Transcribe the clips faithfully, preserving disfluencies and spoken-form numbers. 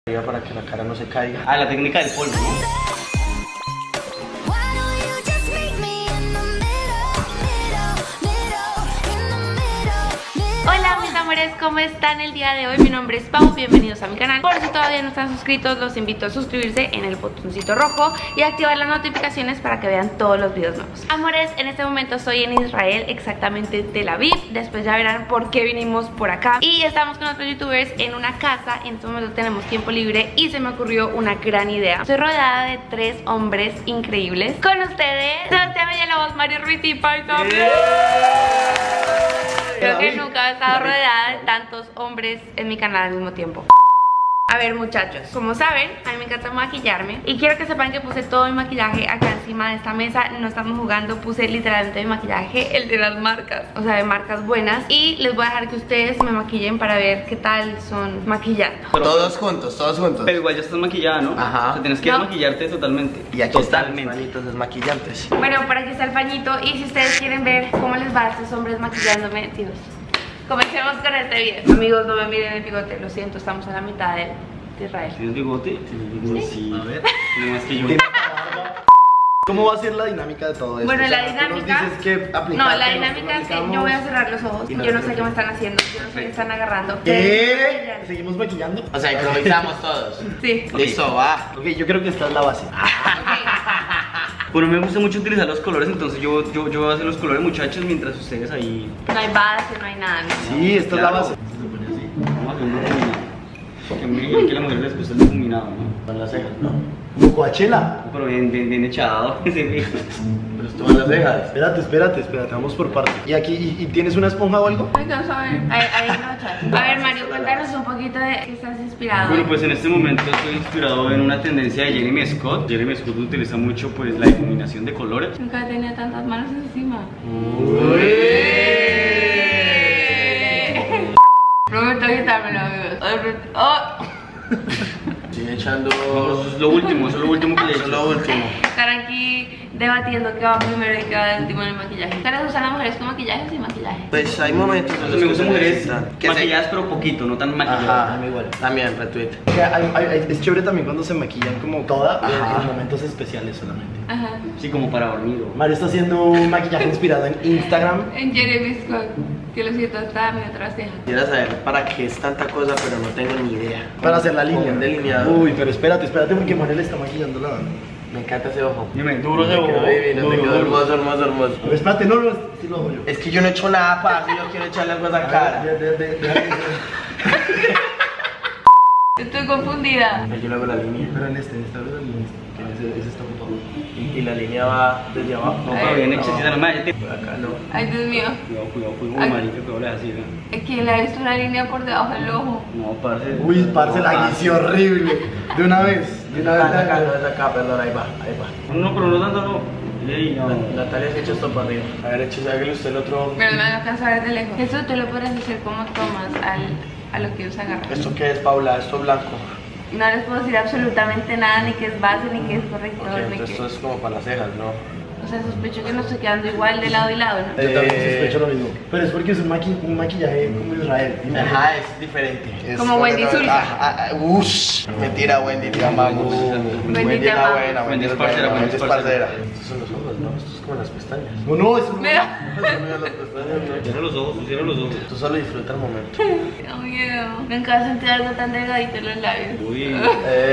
para que la cara no se caiga. Ah, la técnica del polvo, ¿no? Hola mis amores, ¿cómo están el día de hoy? Mi nombre es Pau, bienvenidos a mi canal. Por si todavía no están suscritos, los invito a suscribirse en el botoncito rojo y activar las notificaciones para que vean todos los videos nuevos. Amores, en este momento estoy en Israel, exactamente Tel Aviv. Después ya verán por qué vinimos por acá. Y estamos con otros youtubers en una casa. En este momento tenemos tiempo libre y se me ocurrió una gran idea. Estoy rodeada de tres hombres increíbles. Con ustedes, Sebastián Villalobos, Mario Ruiz y Pai también. Creo que nunca he estado rodeada de tantos hombres en mi canal al mismo tiempo. A ver muchachos, como saben, a mí me encanta maquillarme y quiero que sepan que puse todo mi maquillaje acá encima de esta mesa. No estamos jugando, puse literalmente mi maquillaje, el de las marcas, o sea de marcas buenas. Y les voy a dejar que ustedes me maquillen para ver qué tal son maquillando. Todos juntos, todos juntos. Pero igual ya estás maquillada, ¿no? Ajá. O sea, tienes que No. maquillarte totalmente. Y aquí totalmente. están los pañitos desmaquillantes. Bueno, por aquí está el pañito y si ustedes quieren ver cómo les va a estos hombres maquillándome, tíos, comencemos con este video. Amigos, no me miren el bigote, lo siento, estamos a la mitad de, de Israel. ¿Tienes bigote? Sí. Sí. A ver. No más que yo. ¿Cómo va a ser la dinámica de todo esto? Bueno, O sea, la tú nos dinámica... dices que aplicar, No, la que dinámica es nosotros que yo voy a cerrar los ojos. Y Yo no nosotros sé qué me están haciendo, yo no sé qué están agarrando. ¿Qué? ¿Seguimos maquillando? O sea, improvisamos todos. Sí. Listo, va. Ok, yo creo que esta es la base. Bueno, me gusta mucho utilizar los colores, entonces yo, yo, yo voy a hacer los colores, muchachos, mientras ustedes ahí... No hay base, no hay nada. ¿No? Sí, esta es la Claro. base. Vamos a hacer una combinada. Que me dijeron que a la mujer les gusta el difuminado, ¿no? Con las cejas, ¿no? Como Coachella. Pero bien, bien, bien echado. Sí, Pero esto van las cejas. Espérate, espérate, espérate, vamos por partes. ¿Y aquí, y, y tienes una esponja o algo? Ay, no saben. Ahí, ahí no, chat. A ver, Mario, cuéntanos un poquito de qué estás inspirado. Bueno, pues en este momento estoy inspirado en una tendencia de Jeremy Scott. Jeremy Scott utiliza mucho pues la difuminación de colores. Nunca tenía tantas manos encima. Prometo quitármelo, amigos. Oh. Sigue echando. No, eso es lo último, eso es lo último que le he Eso es hecho. lo último. Estar aquí debatiendo qué va primero y qué va de último en el maquillaje. ¿Ustedes usan las mujeres con maquillaje o sin maquillaje? Pues hay momentos en los Me que gustan se mujeres necesitan. Que se- maquilladas pero poquito, no tan maquilladas. Ajá, a mí igual. También, retweet. O sea, hay- hay- es chévere también cuando se maquillan como toda, Ajá. en momentos especiales solamente. Ajá. Sí, como para dormir. ¿o? Mario está haciendo un maquillaje inspirado en Instagram. En Jeremy Scott, que lo siento, está mi otra ceja. Quisiera saber para qué es tanta cosa, pero no tengo ni idea. Para hacer la Como línea. un delineador. Uy, pero espérate, espérate porque Mario le está maquillando la mano. Me encanta ese ojo. Dime, duro de Te quedó ojo. divino, te duro, quedó duro. hermoso, hermoso, hermoso. Pero espérate, no, no, sí lo hago yo. Es que yo no he hecho nada, pa, si yo quiero echarle algo a esa cara. De- de- de- de- Estoy confundida. Yo le hago la línea. Pero en este, en esta vez en este, que ese, ese está ocupado. Y, y la línea va desde abajo. No, pero bien hechecita, no me vayas. Por acá no. Ay, Dios mío. Cuidado, cuidado, cuidado, Ay. marica, que hablas así, ¿no? Es que le ha visto una línea por debajo del ojo. No, parce. Uy, parce, la hice horrible. De una vez, de una vez. Acá, acá, no es acá, perdón, ahí va, ahí va. No, pero no tanto, no. Ey, no. La- Natalia se ha hecho esto para arriba. A ver, hecho, hágale usted el otro. Pero me alcanza a ver de lejos. Eso tú lo puedes hacer como tomas al, a lo que usa agarrar. ¿Esto qué es, Paula? Esto es blanco. No les puedo decir absolutamente nada, ni que es base, ni que es corrector, Ok, ni entonces que... esto es como para las cejas, ¿no? O sea, sospecho que no estoy quedando igual de lado y lado, ¿no? Yo también Eh, sospecho lo mismo. Pero es porque es un, maqui un maquillaje como Israel. Ajá, es diferente. Es Como Wendy Zulka. Ah, ah, ah, ush. Mentira, Wendy, te amamos. Wendy, Wendy te es la amamos. buena, Wendy Wendy es es parcera, buena, Wendy Wendy es es parcera. parcera. Estos son los ojos, ¿no? Esto es como las pestañas. No, no, eso no. Mira. Mira las pestañas, ¿no? Cierra los ojos, cierra los ojos. Tú solo disfruta el momento. Tengo miedo. Nunca he sentido algo tan delgadito en los labios. Uy. Eh,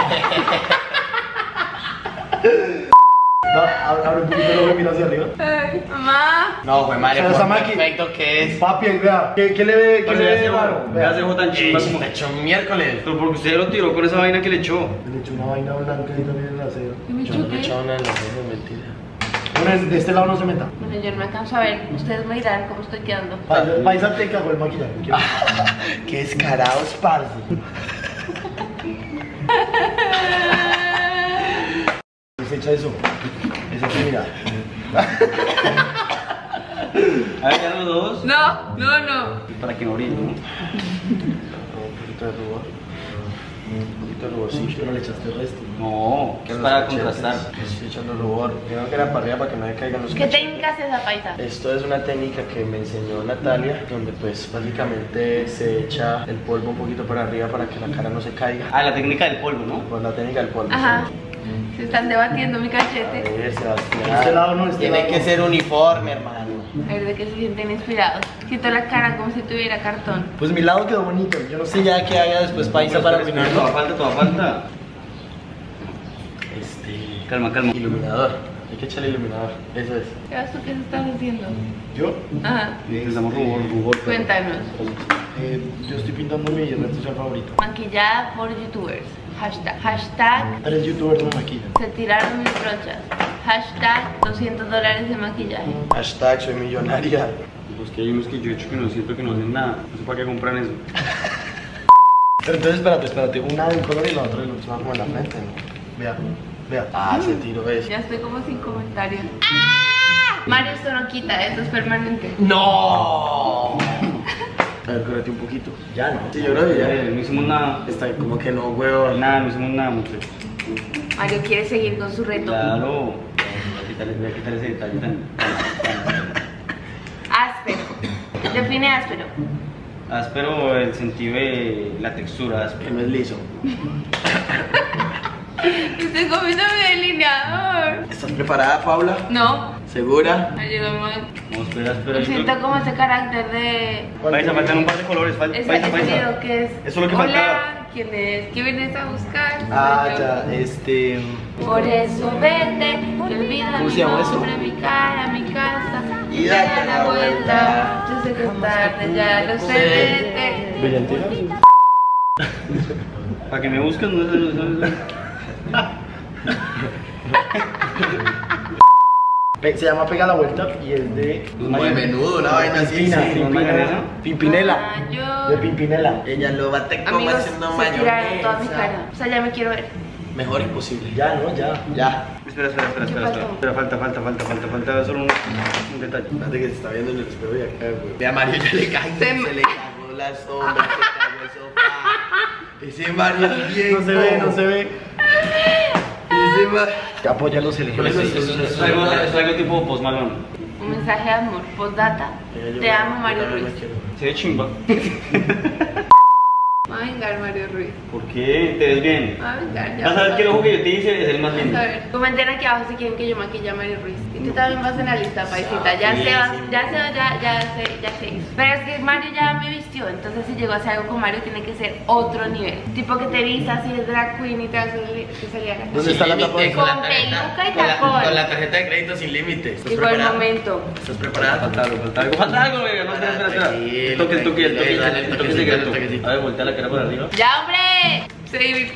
Va, abre abre un poquito el ojo y mira hacia arriba. Ay, mamá. No, fue Mario, Pero por esa maqui- perfecto que es. Papi, vea, ¿qué, qué le ve? ¿Qué Parce, le ya ve se raro? ojo, ya se ojo tan chimba como. De hecho, miércoles. Pero porque usted lo tiró con esa vaina que le echó. Le echó una vaina blanca y también en la cera. ¿Qué me Yo no le he choqué? echado nada en los ojos, mentira. Bueno, de este lado no se meta. Bueno, yo no me alcanzo a ver. Ustedes me dirán cómo estoy quedando. Paisa, paisa te cagó el maquillaje. ¿Quiero? Qué descarados, parce. Se echa eso. Ese que mira. A ver, ya los dos. No, no, no. Para que no brille, ¿no? Un poquito de rubor. Un poquito de ruborcito, no le echaste el resto. No, es En los para cachetes. contrastar. Estoy echando rubor. Tengo que era para arriba para que no me caigan los ¿Qué cachetes. técnica es esa, paisa? Esto es una técnica que me enseñó Natalia, donde pues básicamente se echa el polvo un poquito para arriba para que la cara no se caiga. Ah, la técnica del polvo, ¿no? Por la técnica del polvo. Ajá. ¿sí? Se están debatiendo mi A cachete. ver, Sebastián. Este lado no, este Tiene lado que no. ser uniforme, hermano. A ver de qué se sienten inspirados. Siento la cara como si tuviera cartón. Pues mi lado quedó bonito. Yo no sé ya qué haga después Paisa para Toda arruinarlo. falta, toda falta. Este. Calma, calma. Iluminador. Hay que echarle iluminador. Eso es. ¿Sabes tú qué se estás haciendo? ¿Yo? Ajá. Necesitamos rubor, rubor. pero- Cuéntanos. Eh, yo estoy pintando mi red social favorito. Maquillada por youtubers. Hashtag. Hashtag. Tres youtubers me maquillan. Se tiraron mis brochas. Hashtag doscientos dólares de maquillaje. Hashtag soy millonaria. Pues que hay unos que yo he hecho que no siento que no hacen nada. No sé para qué compran eso. Pero entonces espérate, espérate. Una de un color y la otra de otro. Va como en la frente, ¿no? Vea, vea. Ah, se tiró eso. Ya estoy como sin comentarios. ¡Ah! Mario, esto no quita, esto es permanente. ¡No! A ver, córrete un poquito. Ya, ¿no? Sí, yo creo que Ya, ya. no hicimos nada. Está como que no, huevo. Nada, no hicimos nada, mucho. Mario quiere seguir con su reto. Claro. Voy a quitarle, voy a quitarle ese detalle tan. Áspero. Define áspero. Áspero el sentido de la textura, Que áspero. no es liso. Estoy comiendo mi delineador. ¿Estás preparada, Paula? No. ¿Segura? Me llegó el momento. Vamos a esperar, espera. Siento como ese carácter de... Paisa, faltan un par de colores. Falta, Ese, paisa, ese paisa. video que es... Eso es lo que Hola, faltaba. ¿quién es? ¿Qué vienes a buscar? Ah, Soy yo. ya, este. Por eso vete, olvida ¿Cómo mi se llama eso? nombre, mi cara, mi casa Y y date da la la vuelta. vuelta. Yo sé que es tarde, ya lo sé, vete. ¿Brillantina? Para que me busquen, no sé, no sé, no sé. Pe- Se llama Pega la Vuelta y es de. Muy menudo, una vaina así. Pimpina, sí. Pimpinela. Pimpinela. Mayo. De Pimpinela. Ella lo bate como Amigos, haciendo se tiraron toda mi mayonesa. cara. O sea, ya me quiero ver. Mejor imposible. Ya, ¿no? Ya. Ya. Espera, espera, espera, ¿Qué espera, espera. faltó? Espera, falta, falta, falta, falta, falta solo un, un detalle. Espérate que se está viendo en el espejo y acá, güey. Ve a Mario, ya le cagó. Se Se, me- le cagó la sombra, se cagó el sofá. Ese Mario es bien. No se ve, no se ve. Ese Mario. Apoya los elementos. Eso es- eso es algo, es algo tipo Post Malone. Un mensaje de amor. Postdata. Te amo, Mario Ruiz. Se ve chimba. Me va a vengar, Mario Ruiz. ¿Por qué? ¿Te ves bien? Me va a vengar, ya. Vas a ver que el ojo que yo te hice es el más lindo. A ver, comenten aquí abajo si quieren que yo maquille a Mario Ruiz. Y tú también vas en la lista, paisita. Ya Sí, sé, vas- sí. ya sé, ya, ya sé, ya sé. Pero es que Mario ya me vistió, entonces si llego a hacer algo con Mario tiene que ser otro nivel. Tipo que te vistas y es drag queen y te vas a salir a la ¿Dónde está la tapa? Límite, Con la tarjeta- peluca y con la- tacón. Con la tarjeta de crédito sin límite. ¿Estás Llegó el preparada? momento. ¿Estás preparada? Falta algo, falta algo, falta algo, güey. No, espera, espera, espera. Tranquilo, El toque, el toque, el toque, tranquilo, el dale, el toque toquecito, secreto. el toquecito. A ver, voltea la cara por arriba. ¡Ya, hombre! Sí.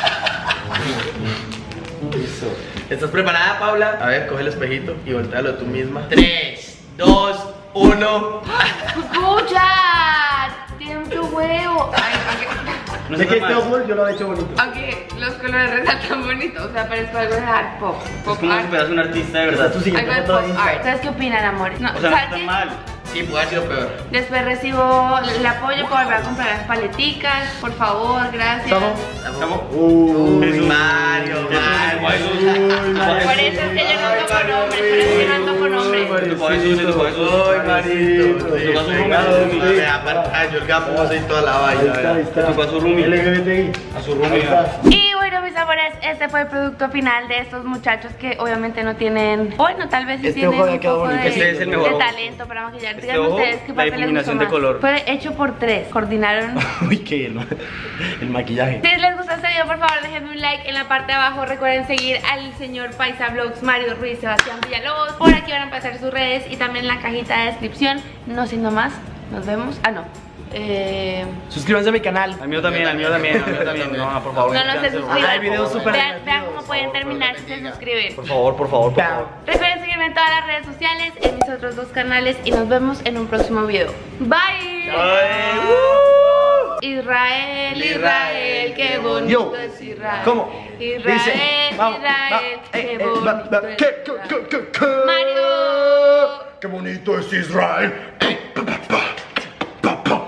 Listo. ¿Estás preparada, Paula? A ver, coge el espejito y voltealo tú misma. tres, dos, uno. ¡Escucha! Tiene mucho huevo. Ay, No Sé sé que qué este más. ojo yo lo he hecho bonito. aunque, aunque los colores resaltan bonitos, o sea, parezco algo de art pop. Es Pop como si art. fueras un artista de Esta es verdad. tu siguiente Algo de foto de pop art. Instagram. ¿Sabes qué opinan, amores? No, O sea, no ¿sabes está qué? mal. Sí, puede haber sido peor. Después recibo el apoyo para volver a comprar las paleticas. Por favor, gracias. ¿Estamos? Estamos. Uh, Uy, Jesús. Mario, Jesús, Mario. Mario. Por eso es que yo no ando con hombres, por eso yo no ando con hombres. Jesús, Jesús, Jesús. Uy, Marito. Te tocó a su Sí, pegado, sí, sí. me aparta, yo el gamoso y toda la Ahí vaina. está, ahí ¿verdad? está. Te tocó a su roomie. L G B T I. A su Ahí roomie. está. Y bueno, mis amores, este fue el producto final de estos muchachos que obviamente no tienen, bueno, tal vez sí Este tienen ojo ya un quedó poco bonito. de, Este es el mejor de ojo. talento para maquillar. Este Díganme ojo, ustedes qué la papel les gustó difuminación de más. color. Fue hecho por tres, coordinaron. Uy, qué el, el maquillaje. Si les gustó este video, por favor déjenme un like en la parte de abajo. Recuerden seguir al señor Paisa Vlogs, Mario Ruiz, Sebastián Villalobos. Por aquí van a pasar sus redes y también en la cajita de descripción. No siendo más, nos vemos. Ah, no. Eh... Suscríbanse a mi canal. Al mío también, al mío también, al mío también. No, por favor. No, no se suscríbanse. suscriban. Ah, hay videos súper Vean, vean divertidos. cómo pueden terminar si se suscriben. Por favor, por favor, por favor. Recuerden seguirme en todas las redes sociales, en mis otros dos canales y nos vemos en un próximo video. Bye. Ay, Israel, Israel, qué bonito Yo. es Israel. ¿Cómo? Israel, Dice, vamos, Israel, va, qué eh, eh, va, bonito va, es ¿qué, qué, Israel. qué, qué, qué? Mario. Qué bonito es Israel. Pa, pa, pa, pa, pa.